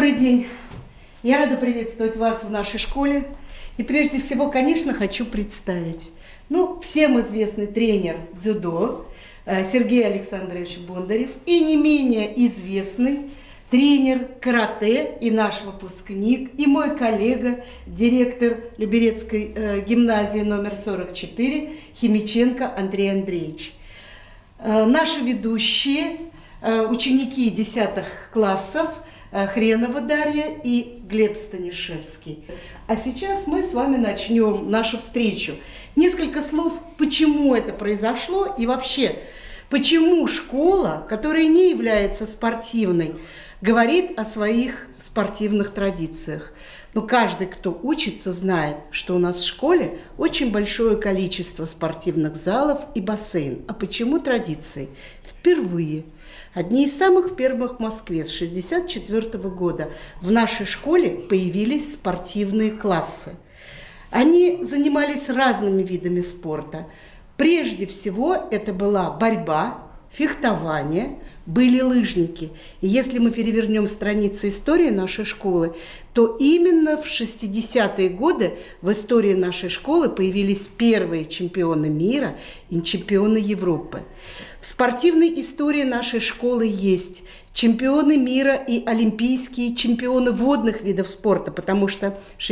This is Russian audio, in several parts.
Добрый день! Я рада приветствовать вас в нашей школе. И прежде всего, конечно, хочу представить. Всем известный тренер дзюдо Сергей Александрович Бондарев и не менее известный тренер карате и наш выпускник, и мой коллега, директор Люберецкой гимназии номер 44 Химиченко Андрей Андреевич. Наши ведущие, ученики 10 классов, Хренова Дарья и Глеб Станишевский. А сейчас мы с вами начнем нашу встречу. Несколько слов, почему это произошло и вообще, почему школа, которая не является спортивной, говорит о своих спортивных традициях. Каждый, кто учится, знает, что у нас в школе очень большое количество спортивных залов и бассейн. А почему традиции? Впервые. Одни из самых первых в Москве с 1964 года в нашей школе появились спортивные классы. Они занимались разными видами спорта. Прежде всего это была борьба, фехтование, были лыжники. И если мы перевернем страницы истории нашей школы, то именно в 60-е годы в истории нашей школы появились первые чемпионы мира и чемпионы Европы. В спортивной истории нашей школы есть чемпионы мира и олимпийские чемпионы водных видов спорта, потому что с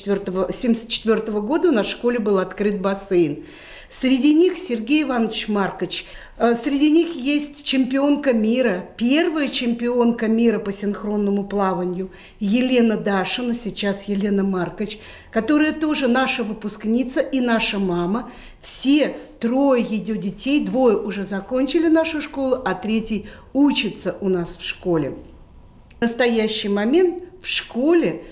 1974 года у нас в школе был открыт бассейн. Среди них Сергей Иванович Маркоч. Среди них есть чемпионка мира, первая чемпионка мира по синхронному плаванию Елена Дашина, сейчас Елена Маркоч, которая тоже наша выпускница и наша мама. Все трое ее детей, двое уже закончили нашу школу, а третий учится у нас в школе. В настоящий момент в школе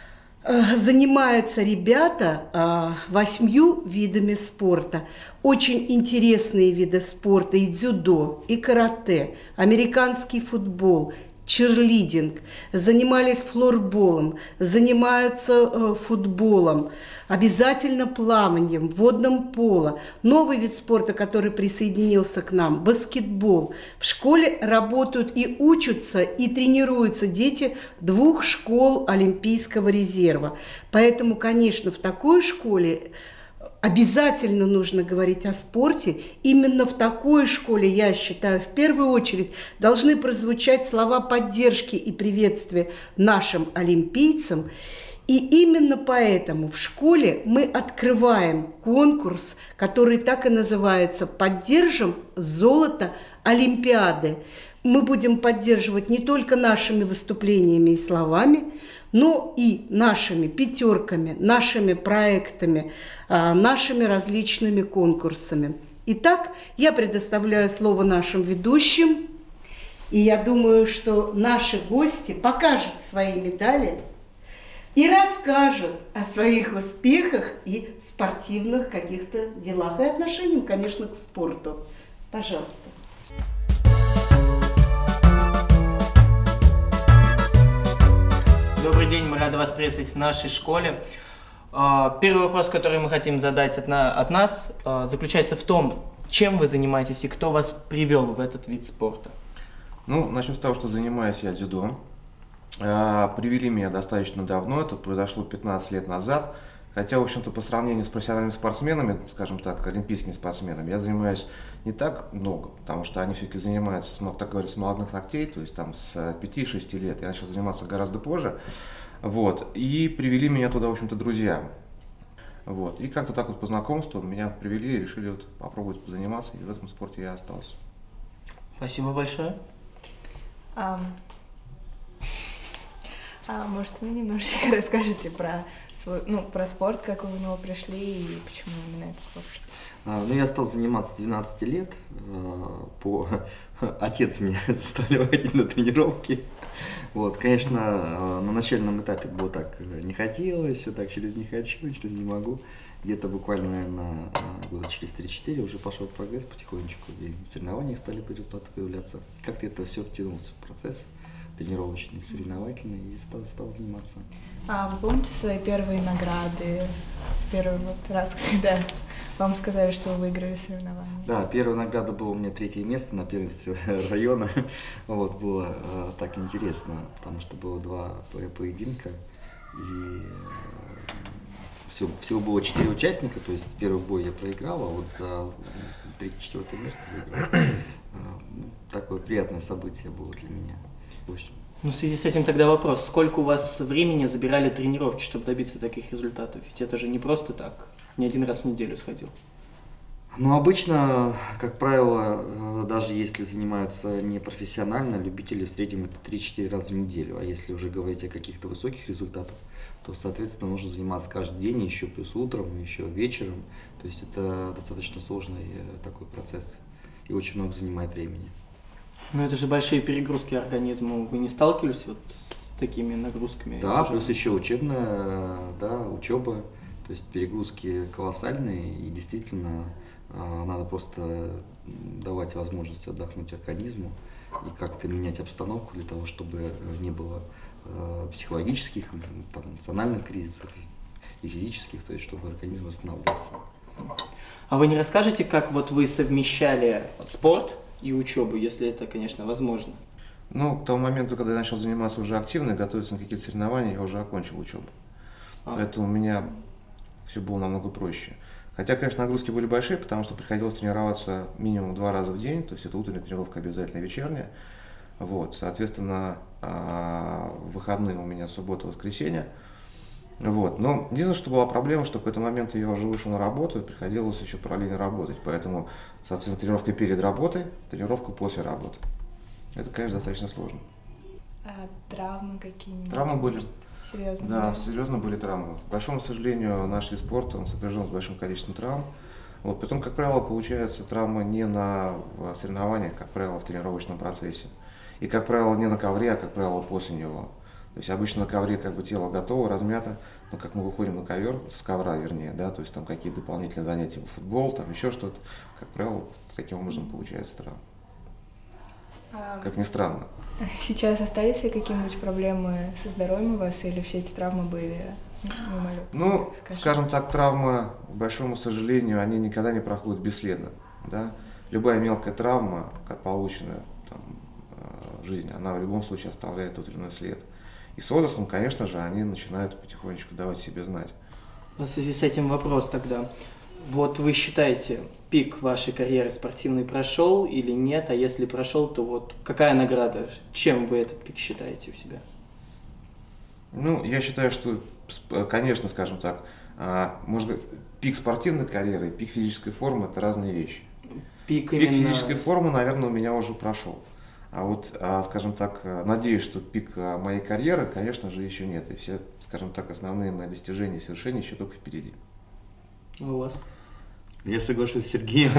занимаются ребята 8 видами спорта. Очень интересные виды спорта: и дзюдо, и карате, американский футбол, черлидинг, занимались флорболом, занимаются футболом, обязательно плаванием, водным поло. Новый вид спорта, который присоединился к нам, баскетбол. В школе работают и учатся, и тренируются дети 2 школ Олимпийского резерва. Поэтому, конечно, в такой школе обязательно нужно говорить о спорте. Именно в такой школе, я считаю, в первую очередь должны прозвучать слова поддержки и приветствия нашим олимпийцам. И именно поэтому в школе мы открываем конкурс, который так и называется «Поддержим золото Олимпиады». Мы будем поддерживать не только нашими выступлениями и словами, но и нашими пятерками, нашими проектами, нашими различными конкурсами. Итак, я предоставляю слово нашим ведущим, и я думаю, что наши гости покажут свои медали и расскажут о своих успехах и спортивных каких-то делах, и отношениях, конечно, к спорту. Пожалуйста. Добрый день, мы рады вас приветствовать в нашей школе. Первый вопрос, который мы хотим задать от нас, заключается в том, чем вы занимаетесь и кто вас привел в этот вид спорта. Начнем с того, что занимаюсь я дзюдо. Привели меня достаточно давно, это произошло 15 лет назад. Хотя, в общем-то, по сравнению с профессиональными спортсменами, скажем так, олимпийскими спортсменами, я занимаюсь не так много, потому что они все-таки занимаются, так говоря, с молодых ногтей, то есть там с 5-6 лет. Я начал заниматься гораздо позже. И привели меня туда, в общем-то, друзья. И как-то так по знакомству меня привели и решили попробовать позаниматься, и в этом спорте я остался. Спасибо большое. Может, вы немножечко расскажете про про спорт, как вы в него пришли и почему именно этот спорт? Я стал заниматься с 12 лет. Отец меня заставлял ходить на тренировки. Конечно, на начальном этапе было так не хотелось, все так через не хочу, через не могу. Где-то буквально, наверное, года через 3-4 уже пошел прогресс потихонечку, и в соревнованиях стали появляться. Как-то это все втянулся в процесс тренировочный, соревновательный, и стал заниматься. Вы помните свои первые награды? Первый раз, когда вам сказали, что вы выиграли соревнования? Да, первая награда была у меня 3-е место на первенстве района. Вот, было так интересно, потому что было 2 поединка. И всего было 4 участника, то есть первый бой я проиграл, а вот за 3-4 место выиграл. Такое приятное событие было для меня. Ну, в связи с этим тогда вопрос, сколько у вас времени забирали тренировки, чтобы добиться таких результатов? Ведь это же не просто так, не один раз в неделю сходил. Ну, обычно, как правило, даже если занимаются непрофессионально, любители в среднем это 3-4 раза в неделю. А если уже говорить о каких-то высоких результатах, то, соответственно, нужно заниматься каждый день, еще плюс утром, еще вечером. То есть это достаточно сложный такой процесс и очень много занимает времени. Но это же большие перегрузки организма. Вы не сталкивались вот с такими нагрузками? Да, плюс еще учебная, да, учеба. То есть перегрузки колоссальные, и действительно надо просто давать возможность отдохнуть организму и как-то менять обстановку для того, чтобы не было психологических, там, эмоциональных кризисов и физических, то есть чтобы организм восстанавливался. А вы не расскажете, как вот вы совмещали спорт и учебу, если это, конечно, возможно? Ну, к тому моменту, когда я начал заниматься уже активно и готовиться на какие-то соревнования, я уже окончил учебу. Поэтому у меня все было намного проще. Хотя, конечно, нагрузки были большие, потому что приходилось тренироваться минимум 2 раза в день, то есть это утренняя тренировка, обязательно вечерняя. Вот, соответственно, в выходные у меня суббота, воскресенье. Вот. Но единственное, что была проблема, что в какой-то момент я уже вышел на работу, и приходилось еще параллельно работать. Поэтому, соответственно, тренировка перед работой, тренировка после работы. Это, конечно, достаточно сложно. А травмы какие-нибудь? Травмы были. Серьезно? Да, серьезно были травмы. К большому сожалению, наш вид спорта, он сопряжен с большим количеством травм. Вот. Притом, как правило, получается травма не на соревнованиях, как правило, в тренировочном процессе. И, как правило, не на ковре, а, как правило, после него. То есть обычно на ковре как бы тело готово, размято, но как мы выходим на ковер, с ковра вернее, да, то есть там какие-то дополнительные занятия, футбол, там еще что-то, как правило, таким образом получается травма. Как ни странно. Сейчас остались ли какие-нибудь проблемы со здоровьем у вас, или все эти травмы были мимолетными? Ну, скажем так, травмы, к большому сожалению, они никогда не проходят бесследно. Да? Любая мелкая травма, как полученная там, в жизни, она в любом случае оставляет тот или иной след. И с возрастом, конечно же, они начинают потихонечку давать себе знать. В связи с этим вопрос тогда. Вот вы считаете, пик вашей карьеры спортивной прошел или нет? А если прошел, то вот какая награда? Чем вы этот пик считаете у себя? Ну, я считаю, что, конечно, скажем так, может быть, пик спортивной карьеры и пик физической формы – это разные вещи. Пик физической формы, наверное, у меня уже прошел. А вот, скажем так, надеюсь, что пик моей карьеры, конечно же, еще нет. И все, скажем так, основные мои достижения и свершения еще только впереди. А у вас? Я соглашусь с Сергеем.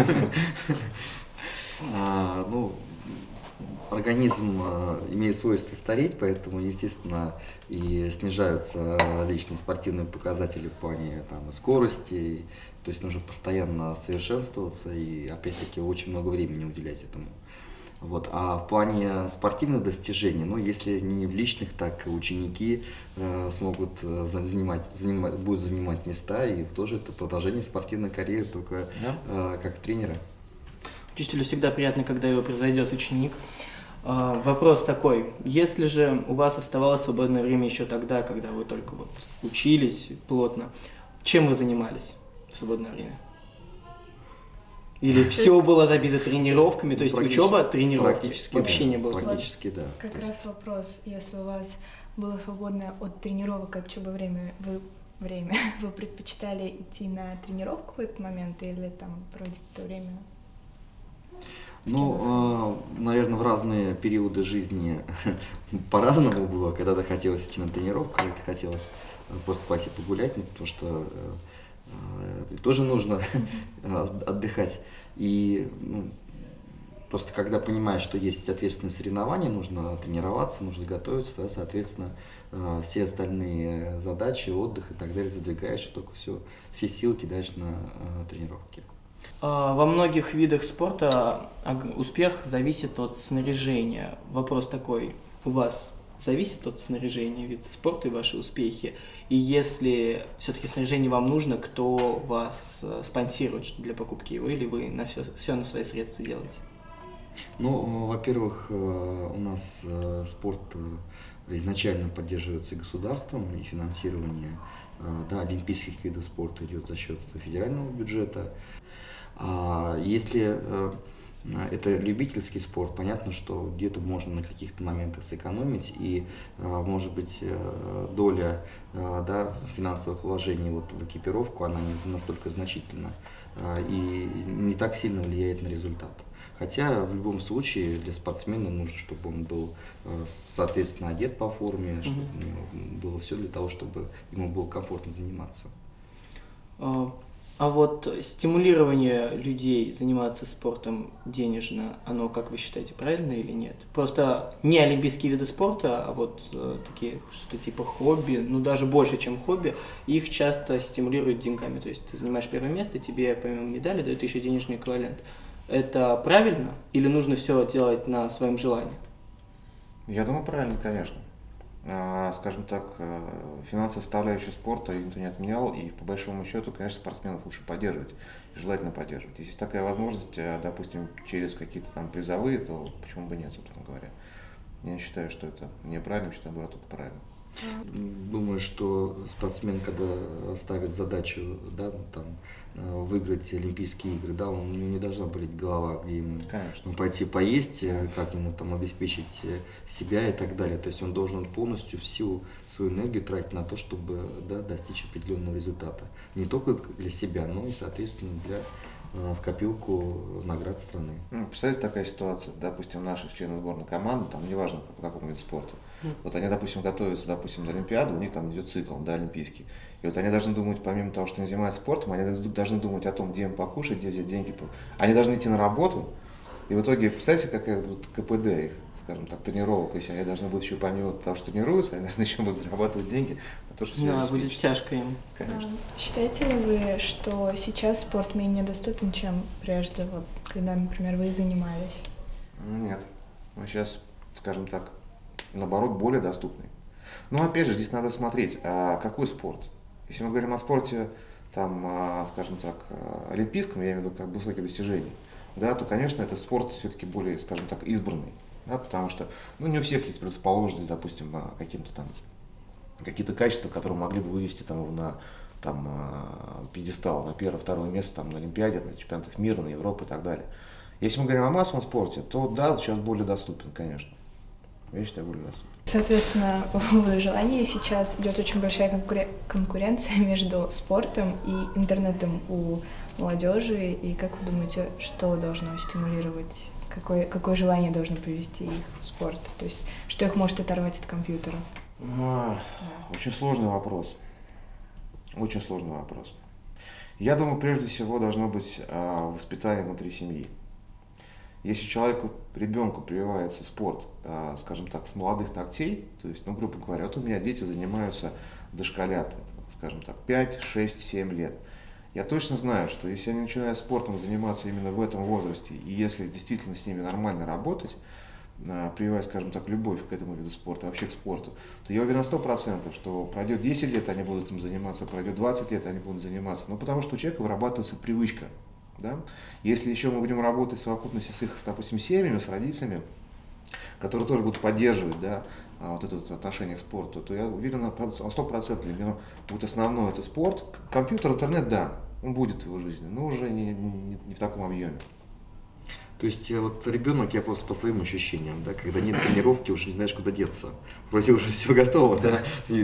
Ну, организм имеет свойство стареть, поэтому, естественно, и снижаются различные спортивные показатели в плане там, скорости. То есть нужно постоянно совершенствоваться и, опять-таки, очень много времени уделять этому. Вот. А в плане спортивных достижений, ну, если не в личных, так и ученики смогут будут занимать места, и тоже это продолжение спортивной карьеры, только как тренера. Учителю всегда приятно, когда его произойдет ученик. Вопрос такой, если же у вас оставалось свободное время еще тогда, когда вы только вот учились плотно, чем вы занимались в свободное время? Или все было забито тренировками, то есть учеба, тренировки, вообще не было. Практически, да. Как раз вопрос, если у вас было свободное от тренировок, от учебы время, вы предпочитали идти на тренировку в этот момент или там проводить это время? Ну, наверное, в разные периоды жизни по-разному было. Когда-то хотелось идти на тренировку, когда-то хотелось просто пойти погулять, потому что тоже нужно отдыхать. И просто когда понимаешь, что есть ответственные соревнования, нужно тренироваться, нужно готовиться, тогда, соответственно, все остальные задачи, отдых и так далее задвигаешь, и только все силы кидаешь на тренировки. Во многих видах спорта успех зависит от снаряжения. Вопрос такой, у вас зависит от снаряжения вида спорта и ваши успехи? И если все-таки снаряжение вам нужно, кто вас спонсирует для покупки его, или вы на все на свои средства делаете? Ну, во-первых, у нас спорт изначально поддерживается государством, и финансирование олимпийских видов спорта идет за счет федерального бюджета. Если это любительский спорт, понятно, что где-то можно на каких-то моментах сэкономить, и, может быть, доля финансовых вложений в экипировку, она не настолько значительна и не так сильно влияет на результат. Хотя в любом случае для спортсмена нужно, чтобы он был соответственно одет по форме, чтобы у него было все для того, чтобы ему было комфортно заниматься. А вот стимулирование людей заниматься спортом денежно, оно, как вы считаете, правильно или нет? Просто не олимпийские виды спорта, а вот такие что-то типа хобби, ну даже больше, чем хобби, их часто стимулируют деньгами. То есть ты занимаешь первое место, тебе помимо медали дают еще денежный эквивалент. Это правильно или нужно все делать на своем желании? Я думаю, правильно, конечно. Скажем так, финансовую составляющую спорта никто не отменял, и по большому счету, конечно, спортсменов лучше поддерживать, желательно поддерживать. Если есть такая возможность, допустим, через какие-то там призовые, то почему бы нет, собственно говоря. Я не считаю, что это неправильно, считаю, наоборот, это правильно. Думаю, что спортсмен, когда ставит задачу, выиграть Олимпийские игры, у него не должна болеть голова, где ему пойти поесть, как ему обеспечить себя и так далее. То есть он должен полностью всю свою энергию тратить на то, чтобы достичь определенного результата. Не только для себя, но и, соответственно, в копилку наград страны. Представьте, такая ситуация, допустим, наших членов сборной команды, неважно по какому виду спорта, вот они, допустим, готовятся, на Олимпиаду, у них там идет цикл, олимпийский, и вот они должны думать, помимо того, что они занимаются спортом, они должны думать о том, где им покушать, где взять деньги, они должны идти на работу, и в итоге, представьте, какая будет КПД их, скажем так, тренировок, если они должны будут еще помимо того, что тренируются, они должны еще будут зарабатывать деньги на то, что Да, будет тяжко им. Конечно. Считаете ли вы, что сейчас спорт менее доступен, чем прежде, когда, например, вы занимались? Нет. Он сейчас, скажем так, наоборот, более доступный. Но опять же, здесь надо смотреть, какой спорт. Если мы говорим о спорте, скажем так, олимпийском, я имею в виду высокие достижения, то, конечно, это спорт все-таки более, скажем так, избранный. Потому что не у всех есть предрасположенность, допустим, какие-то качества, которые могли бы вывести его на пьедестал, на первое, второе место на Олимпиаде, на чемпионатах мира, на Европу и так далее. Если мы говорим о массовом спорте, то сейчас более доступен, конечно. Я считаю, более доступен. Соответственно, в желании сейчас идет очень большая конкуренция между спортом и интернетом у молодежи. И как вы думаете, что должно стимулировать, какое желание должно привести их в спорт? То есть, что их может оторвать от компьютера? Очень сложный вопрос. Очень сложный вопрос. Я думаю, прежде всего должно быть воспитание внутри семьи. Если ребенку прививается спорт, скажем так, с молодых ногтей, то есть, грубо говоря, у меня дети занимаются дошколят, скажем так, 5, 6, 7 лет. Я точно знаю, что если они начинают спортом заниматься именно в этом возрасте, и если действительно с ними нормально работать, прививать, скажем так, любовь к этому виду спорта, вообще к спорту, то я уверен на 100%, что пройдет 10 лет, они будут этим заниматься, пройдет 20 лет, они будут заниматься. Потому что у человека вырабатывается привычка. Если еще мы будем работать в совокупности с их, допустим, семьями, с родителями, которые тоже будут поддерживать это отношение к спорту, то я уверен на 100%, для него будет основной это спорт. Компьютер, интернет, он будет в его жизни, но уже не в таком объеме. То есть ребенок, я просто по своим ощущениям, когда нет тренировки, уже не знаешь, куда деться. Вроде уже все готово, и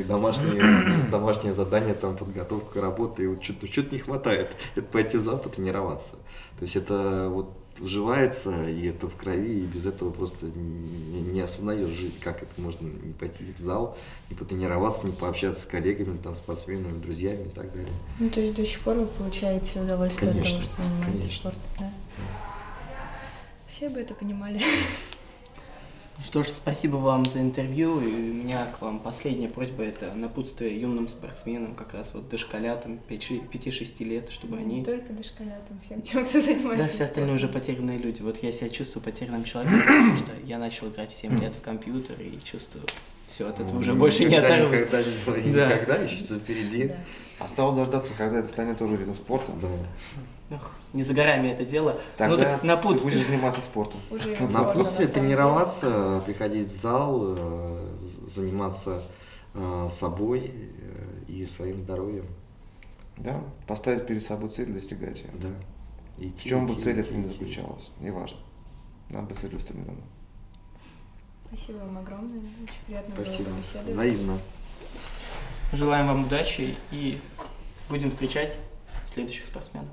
домашнее задание, подготовка работы, и что-то не хватает. Это пойти в зал потренироваться. То есть это вживается, и это в крови, и без этого просто не осознаешь жизнь, как это можно не пойти в зал, не потренироваться, не пообщаться с коллегами, спортсменами, друзьями и так далее. То есть до сих пор вы получаете удовольствие конечно, от того, что занимаетесь конечно. спортом, да? Все бы это понимали. Что ж, спасибо вам за интервью. И у меня к вам последняя просьба – это напутствие юным спортсменам, как раз вот дошколятам 5-6 лет, чтобы Не они… только дошколятам, всем чем-то занимаются. Да, все остальные уже потерянные люди. Вот я себя чувствую потерянным человеком, потому что я начал играть в 7 лет в компьютер и чувствую, все, от этого уже больше не оторвусь. Никогда, еще что впереди. Да. Осталось дождаться, когда это станет тоже видом спорта. Да. Ох, не за горами это дело. Тогда Ну так ты напутствие. будешь заниматься спортом. Уже Напутствие, спорта, тренироваться, приходить в зал, заниматься собой и своим здоровьем. Да, поставить перед собой цель, достигать ее. Да. В чем бы цель эта ни заключалась, неважно. Надо быть целеустремленным. Спасибо вам огромное. Очень приятно Спасибо. было побеседовать. Взаимно. Желаем вам удачи и будем встречать следующих спортсменов.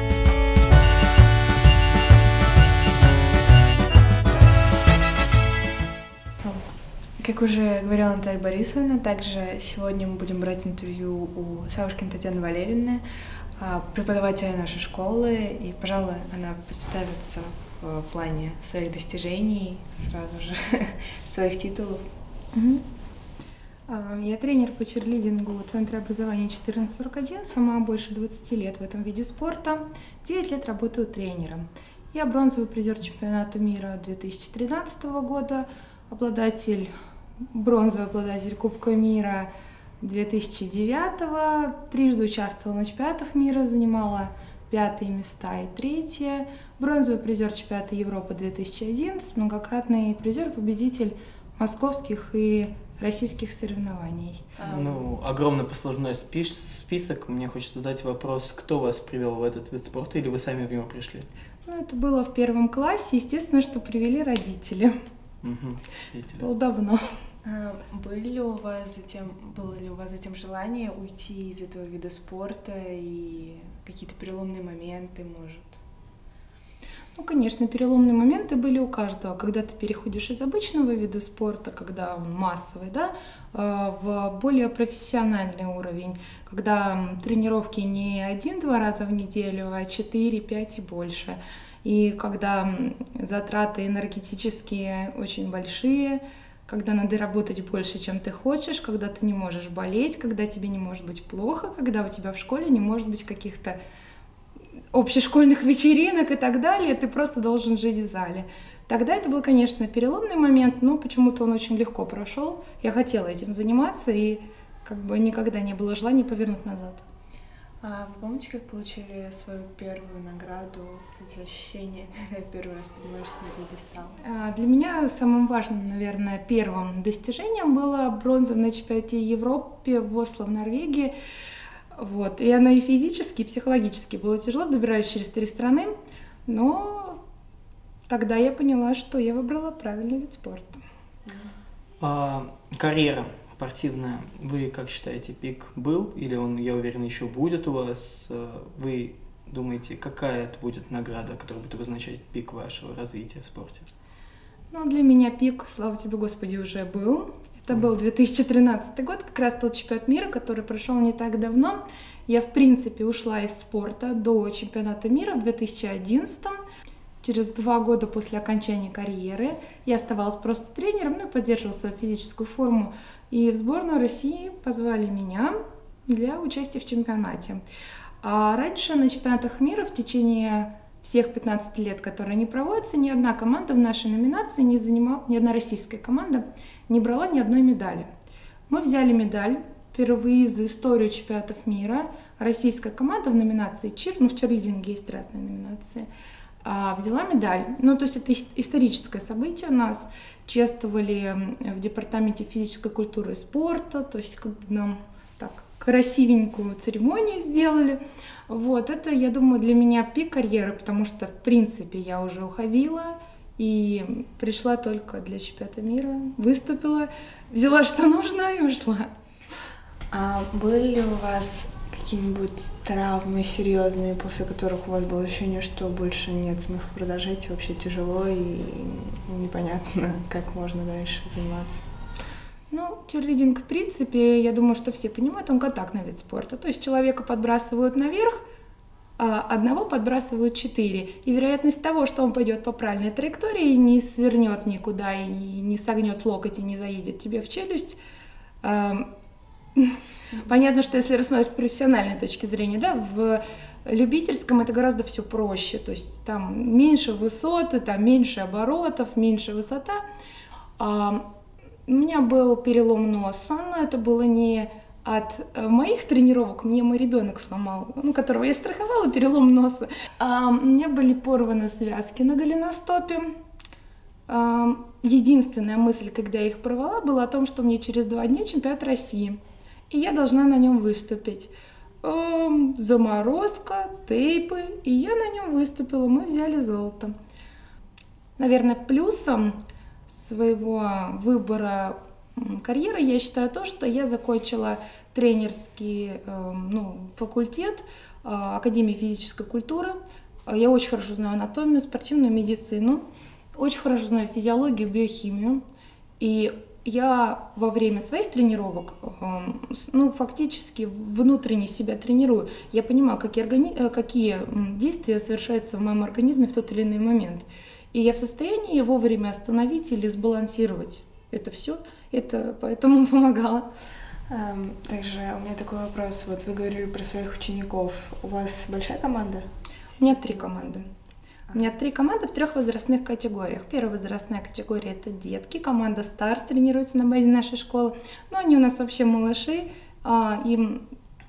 Как уже говорила Наталья Борисовна, также сегодня мы будем брать интервью у Савушкиной Татьяны Валерьевны, преподавателя нашей школы, и, пожалуй, она представится в плане своих достижений, сразу же своих титулов. Я тренер по черлидингу Центра образования 1441, сама больше 20 лет в этом виде спорта, 9 лет работаю тренером. Я бронзовый призер чемпионата мира 2013 года, бронзовый обладатель Кубка мира 2009, трижды участвовала на чемпионатах мира, занимала 5-е места и 3-е, бронзовый призер чемпионата Европы 2011, многократный призер-победитель московских и российских соревнований. Ну, огромный послужной список. Мне хочется задать вопрос, кто вас привел в этот вид спорта или вы сами в него пришли? Ну, это было в 1 классе. Естественно, что привели родители. Угу. Было давно. Было ли у вас затем желание уйти из этого вида спорта и какие-то переломные моменты, может? Ну, конечно, переломные моменты были у каждого. Когда ты переходишь из обычного вида спорта, когда он массовый, да, в более профессиональный уровень, когда тренировки не 1-2 раза в неделю, а 4, 5 и больше. И когда затраты энергетические очень большие, когда надо работать больше, чем ты хочешь, когда ты не можешь болеть, когда тебе не может быть плохо, когда у тебя в школе не может быть каких-то общешкольных вечеринок и так далее, ты просто должен жить в зале. Тогда это был, конечно, переломный момент, но почему-то он очень легко прошел. Я хотела этим заниматься, и как бы никогда не было желания повернуть назад. А вы помните, как получили свою первую награду, эти ощущения, когда первый раз поднимаешься на пьедестал? Для меня самым важным, наверное, первым достижением было бронза на чемпионате Европы в Осло, в Норвегии. Вот. И она и физически, и психологически было тяжело, добирались через 3 страны, но тогда я поняла, что я выбрала правильный вид спорта. Карьера спортивная, вы как считаете, пик был или он, я уверен, еще будет у вас? Вы думаете, какая это будет награда, которая будет обозначать пик вашего развития в спорте? Ну, для меня пик, слава тебе, Господи, уже был. Это был 2013 год, как раз тот чемпионат мира, который прошел не так давно. Я, в принципе, ушла из спорта до чемпионата мира в 2011. Через 2 года после окончания карьеры я оставалась просто тренером, ну и поддерживала свою физическую форму. И в сборную России позвали меня для участия в чемпионате. А раньше на чемпионатах мира в течение всех 15 лет, которые они проводятся, ни одна команда в нашей номинации не занимала, ни одна российская команда не брала ни одной медали. Мы взяли медаль впервые за историю чемпионатов мира. Российская команда в номинации чир, ну в черлидинге есть разные номинации, взяла медаль. Ну, то есть это историческое событие. Нас чествовали в департаменте физической культуры и спорта, то есть как бы нам так красивенькую церемонию сделали. Вот, это, я думаю, для меня пик карьеры, потому что, в принципе, я уже уходила и пришла только для чемпионата мира, выступила, взяла, что нужно, и ушла. А были ли у вас какие-нибудь травмы серьезные, после которых у вас было ощущение, что больше нет смысла продолжать, и вообще тяжело и непонятно, как можно дальше заниматься? Ну, черлидинг, в принципе, я думаю, что все понимают, он контактный вид спорта. То есть человека подбрасывают наверх, одного подбрасывают 4. И вероятность того, что он пойдет по правильной траектории, не свернет никуда, и не согнет локоть, и не заедет тебе в челюсть. Понятно, что если рассматривать с профессиональной точки зрения, да, в любительском это гораздо все проще. То есть там меньше высоты, там меньше оборотов, меньше высота. У меня был перелом носа, но это было не от моих тренировок, мне мой ребенок сломал, которого я страховала, перелом носа. У меня были порваны связки на голеностопе. Единственная мысль, когда я их порвала, была о том, что мне через 2 дня чемпионат России, и я должна на нем выступить. Заморозка, тейпы, и я на нем выступила, мы взяли золото. Наверное, плюсом своего выбора карьеры я считаю то, что я закончила тренерский факультет Академии физической культуры. Я очень хорошо знаю анатомию, спортивную медицину, очень хорошо знаю физиологию, биохимию. И я во время своих тренировок фактически внутренне себя тренирую. Я понимаю, какие действия совершаются в моем организме в тот или иной момент. И я в состоянии вовремя остановить или сбалансировать это все. Это поэтому помогало. Также у меня такой вопрос. Вот вы говорили про своих учеников. У вас большая команда? У меня 3 команды. У меня 3 команды в 3 возрастных категориях. Первая возрастная категория — это детки. Команда Старс тренируется на базе нашей школы. Но они у нас вообще малыши. Им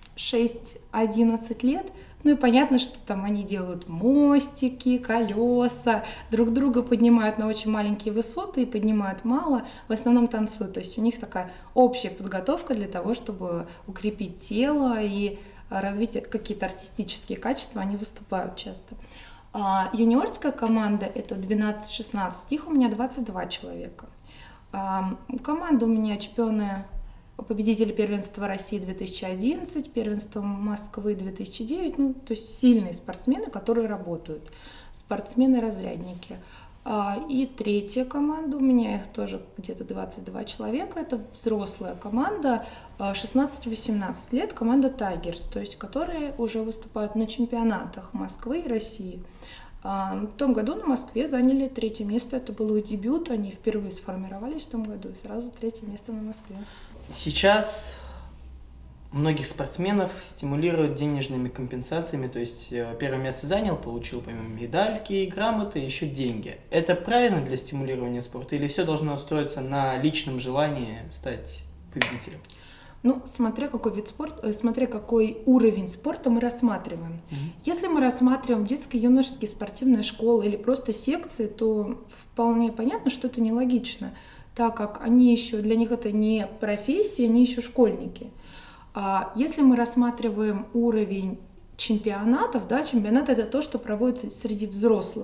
6-11 лет. Ну и понятно, что там они делают мостики, колеса, друг друга поднимают на очень маленькие высоты и поднимают мало, в основном танцуют. То есть у них такая общая подготовка для того, чтобы укрепить тело и развить какие-то артистические качества, они выступают часто. Юниорская команда — это 12-16, их у меня 22 человека. Команда у меня чемпионы, победители первенства России 2011, первенства Москвы 2009, то есть сильные спортсмены, которые работают, спортсмены-разрядники. И 3-я команда, у меня их тоже где-то 22 человека, это взрослая команда, 16-18 лет, команда Tigers, то есть которые уже выступают на чемпионатах Москвы и России. В том году на Москве заняли 3-е место, это был их дебют, они впервые сформировались в том году, и сразу 3-е место на Москве. Сейчас многих спортсменов стимулируют денежными компенсациями, то есть первое место занял, получил помимо медальки и грамоты еще деньги. Это правильно для стимулирования спорта или все должно строиться на личном желании стать победителем? Смотря какой вид спорта, смотря какой уровень спорта мы рассматриваем. Если мы рассматриваем детско-юношеские спортивные школы или просто секции, то вполне понятно, что это нелогично, так как они еще, для них это не профессия, они еще школьники. А если мы рассматриваем уровень чемпионатов, да, чемпионат — это то, что проводится среди взрослых,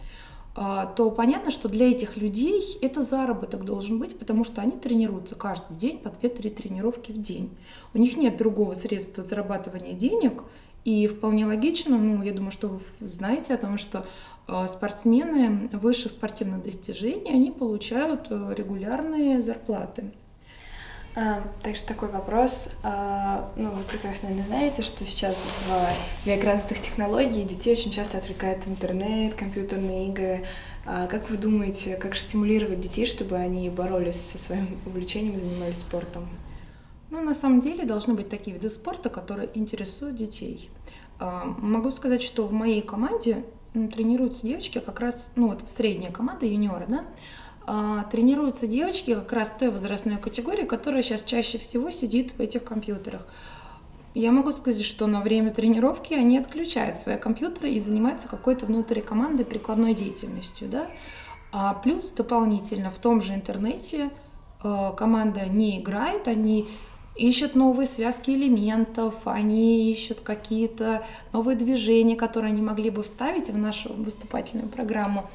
то понятно, что для этих людей это заработок должен быть, потому что они тренируются каждый день по 2-3 тренировки в день. У них нет другого средства зарабатывания денег, и вполне логично, я думаю, что вы знаете о том, что спортсмены высших спортивных достижений, они получают регулярные зарплаты. Также такой вопрос. Вы прекрасно знаете, что сейчас в век развитых технологий детей очень часто отвлекает интернет, компьютерные игры. Как вы думаете, как стимулировать детей, чтобы они боролись со своим увлечением и занимались спортом? На самом деле должны быть такие виды спорта, которые интересуют детей. Могу сказать, что в моей команде тренируются девочки как раз, средняя команда, юниоры, да? Тренируются девочки как раз той возрастной категории, которая сейчас чаще всего сидит в этих компьютерах. Я могу сказать, что на время тренировки они отключают свои компьютеры и занимаются какой-то внутри команды прикладной деятельностью. Да? Плюс дополнительно в том же интернете команда не играет, они ищут новые связки элементов, они ищут какие-то новые движения, которые они могли бы вставить в нашу выступательную программу.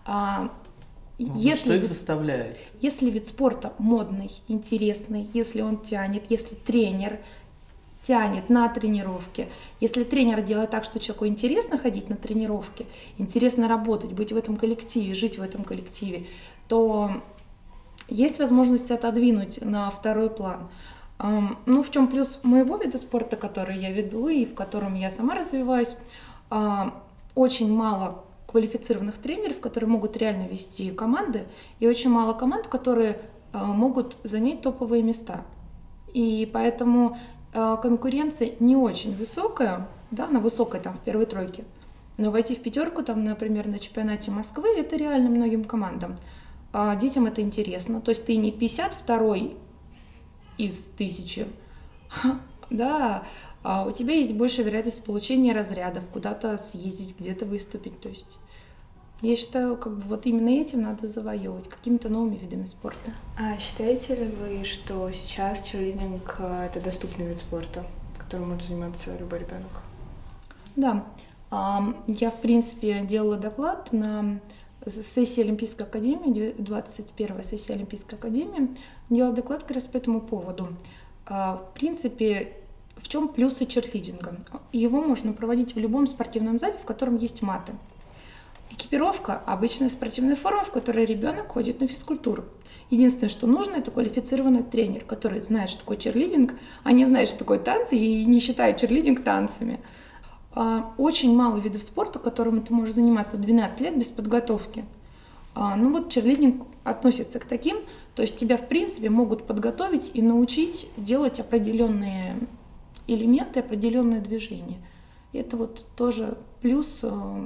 Что их заставляет? Если вид спорта модный, интересный, если он тянет, если тренер тянет на тренировке, если тренер делает так, что человеку интересно ходить на тренировки, интересно работать, быть в этом коллективе, жить в этом коллективе, то есть возможность отодвинуть на второй план. В чем плюс моего вида спорта, который я веду и в котором я сама развиваюсь? Очень мало квалифицированных тренеров, которые могут реально вести команды, и очень мало команд, которые могут занять топовые места. И поэтому конкуренция не очень высокая, да, она высокая там в первой тройке, но войти в пятерку, там, например, на чемпионате Москвы, это реально многим командам. Детям это интересно, то есть ты не 52-й из 1000, да, а у тебя есть большая вероятность получения разрядов, куда-то съездить, где-то выступить, то есть я считаю, как бы вот именно этим надо завоевывать, какими-то новыми видами спорта. А считаете ли вы, что сейчас черлидинг — это доступный вид спорта, которым может заниматься любой ребенок? Да, я, в принципе, делала доклад на сессии Олимпийской академии, 21-я сессия Олимпийской академии, делала доклад как раз по этому поводу. В принципе, в чем плюсы черлидинга? Его можно проводить в любом спортивном зале, в котором есть маты. Экипировка — обычная спортивная форма, в которой ребенок ходит на физкультуру. Единственное, что нужно, это квалифицированный тренер, который знает, что такое черлидинг, а не знает, что такое танцы, и не считает черлидинг танцами. Очень мало видов спорта, которым ты можешь заниматься 12 лет без подготовки. Ну вот черлидинг относится к таким, то есть тебя, в принципе, могут подготовить и научить делать определенные элементы, определенные движения. И это вот тоже плюс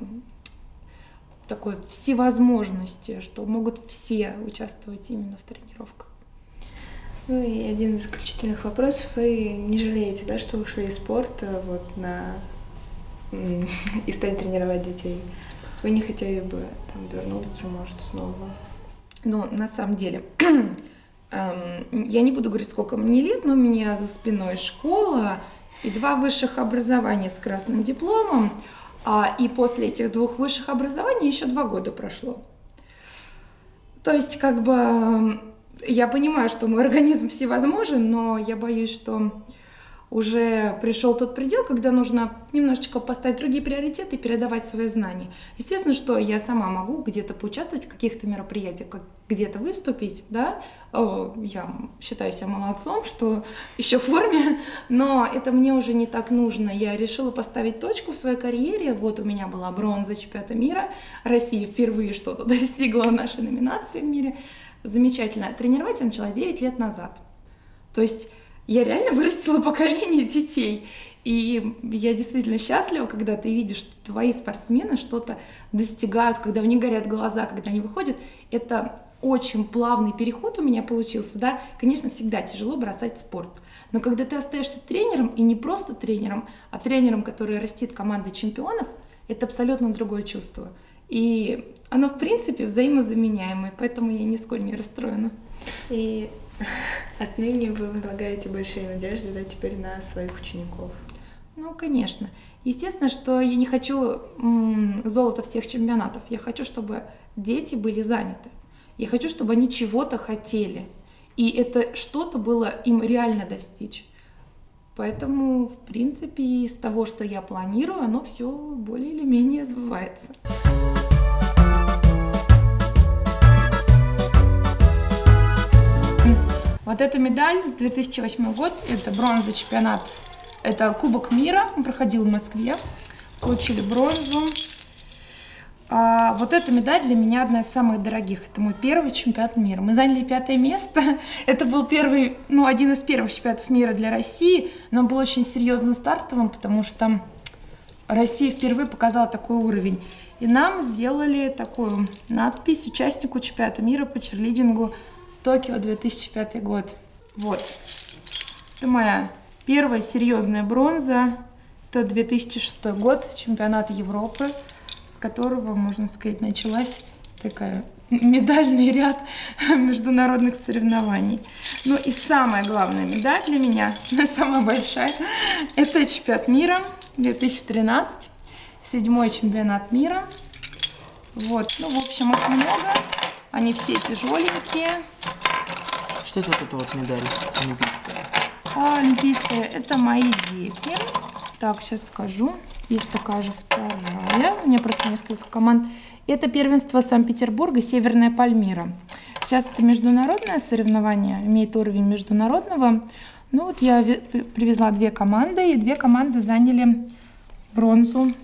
такой всевозможности, что могут все участвовать именно в тренировках. Ну и один из заключительных вопросов. Вы не жалеете, да, что ушли из спорта вот и стали тренировать детей? Вы не хотели бы там вернуться, может, снова? Ну, на самом деле, я не буду говорить, сколько мне лет, но у меня за спиной школа и 2 высших образования с красным дипломом. И после этих 2 высших образований еще 2 года прошло. То есть, как бы, я понимаю, что мой организм всевозможен, но я боюсь, что уже пришел тот предел, когда нужно немножечко поставить другие приоритеты и передавать свои знания. Естественно, что я сама могу где-то поучаствовать в каких-то мероприятиях, где-то выступить, да, я считаю себя молодцом, что еще в форме, но это мне уже не так нужно. Я решила поставить точку в своей карьере. Вот у меня была бронза чемпионата мира, Россия впервые что-то достигла в нашей номинации в мире. Замечательно. Тренировать я начала 9 лет назад. То есть я реально вырастила поколение детей. И я действительно счастлива, когда ты видишь, что твои спортсмены что-то достигают, когда у них горят глаза, когда они выходят. Это очень плавный переход у меня получился, да. Конечно, всегда тяжело бросать спорт. Но когда ты остаешься тренером, и не просто тренером, а тренером, который растит команды чемпионов, это абсолютно другое чувство. И оно, в принципе, взаимозаменяемое, поэтому я нисколько не расстроена. И отныне вы возлагаете большие надежды, да, теперь на своих учеников? Ну, конечно. Естественно, что я не хочу золота всех чемпионатов. Я хочу, чтобы дети были заняты. Я хочу, чтобы они чего-то хотели. И это что-то было им реально достичь. Поэтому, в принципе, из того, что я планирую, оно все более или менее сбывается. Вот эта медаль с 2008 год, это бронза чемпионат, это Кубок мира, он проходил в Москве, получили бронзу. Вот эта медаль для меня одна из самых дорогих, это мой первый чемпионат мира. Мы заняли 5-е место, это был первый, один из первых чемпионатов мира для России, но он был очень серьезным стартовым, потому что Россия впервые показала такой уровень. И нам сделали такую надпись участнику чемпионата мира по черлидингу Токио 2005 год. Вот. Это моя первая серьезная бронза. Это 2006 год, чемпионат Европы, с которого, можно сказать, началась такая медальный ряд международных соревнований. Ну и самая главная медаль для меня, самая большая, это чемпионат мира 2013, 7-й чемпионат мира. Вот. Ну, в общем, их много. Они все тяжеленькие. Что это вот медаль олимпийская? Олимпийская — это мои дети. Так, сейчас скажу. Есть такая же вторая. У меня просто несколько команд. Это первенство Санкт-Петербурга, Северная Пальмира. Сейчас это международное соревнование, имеет уровень международного. Ну вот я привезла 2 команды, и 2 команды заняли бронзу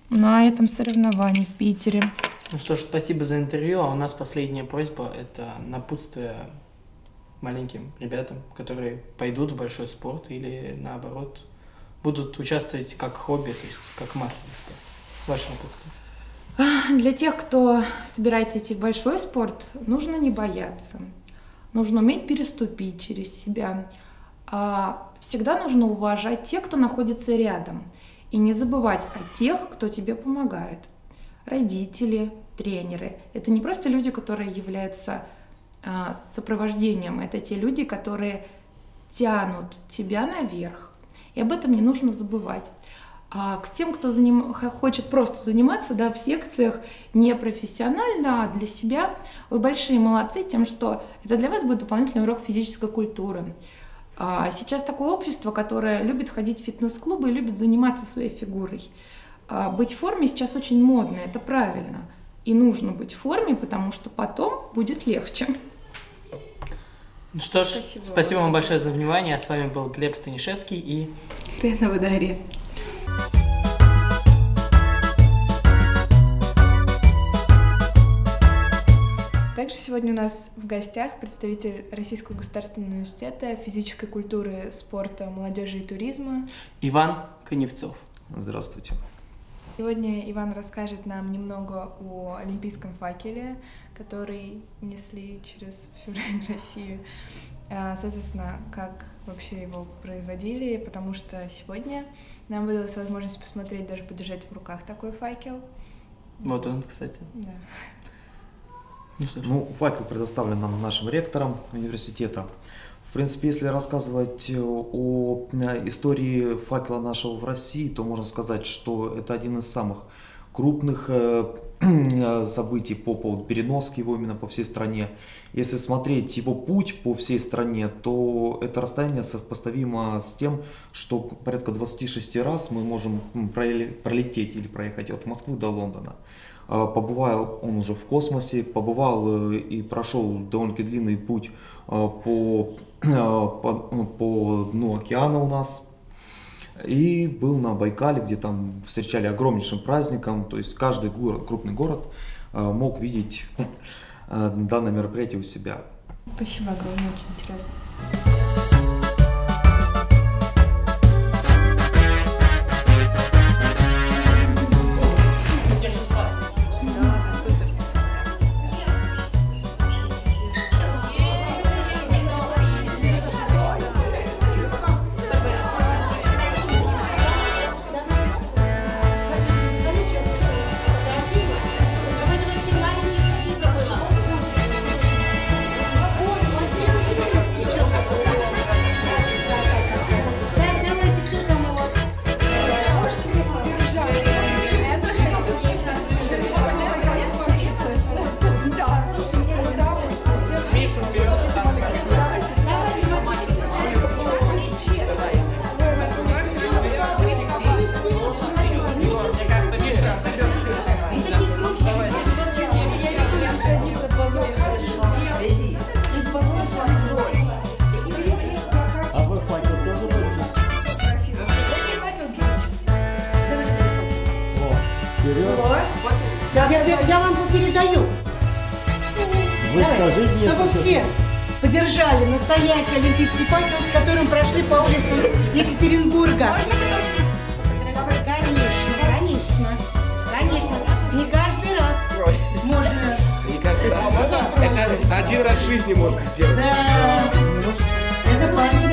на этом соревновании в Питере. Ну что ж, спасибо за интервью, а у нас последняя просьба – это напутствие маленьким ребятам, которые пойдут в большой спорт или, наоборот, будут участвовать как хобби, то есть как массовый спорт. Ваше напутствие. Для тех, кто собирается идти в большой спорт, нужно не бояться. Нужно уметь переступить через себя. Всегда нужно уважать тех, кто находится рядом. И не забывать о тех, кто тебе помогает. Родители, тренеры. Это не просто люди, которые являются сопровождением. Это те люди, которые тянут тебя наверх. И об этом не нужно забывать. А к тем, кто хочет просто заниматься, да, в секциях не профессионально, а для себя, вы большие молодцы тем, что это для вас будет дополнительный урок физической культуры. Сейчас такое общество, которое любит ходить в фитнес-клубы и любит заниматься своей фигурой. Быть в форме сейчас очень модно, это правильно. И нужно быть в форме, потому что потом будет легче. Ну что ж, спасибо вам большое за внимание. А с вами был Глеб Станишевский и Хренова Дарья. Также сегодня у нас в гостях представитель Российского государственного университета физической культуры, спорта, молодежи и туризма Иван Коневцов. Здравствуйте. Сегодня Иван расскажет нам немного о олимпийском факеле, который несли через всю Россию. Соответственно, как вообще его производили, потому что сегодня нам выдалась возможность посмотреть, даже подержать в руках такой факел. Вот он, кстати. Да. Ну, факел предоставлен нам нашим ректором университета. В принципе, если рассказывать о истории факела нашего в России, то можно сказать, что это один из самых крупных событий по поводу переноски его именно по всей стране. Если смотреть его путь по всей стране, то это расстояние сопоставимо с тем, что порядка 26 раз мы можем пролететь или проехать от Москвы до Лондона. Побывал он уже в космосе, побывал и прошел довольно-таки длинный путь по дну океана у нас. И был на Байкале, где там встречали огромнейшим праздником, то есть каждый крупный город мог видеть данное мероприятие у себя. Спасибо огромное, очень интересно. Я вам передаю. Чтобы все поддержали настоящий олимпийский факел, с которым прошли по улице Екатеринбурга. Конечно. Не каждый раз можно. Не каждый раз. Это один раз в жизни можно сделать. Да. Это память.